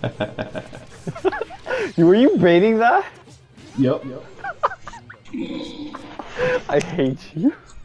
Were you baiting that? Yep. I hate you.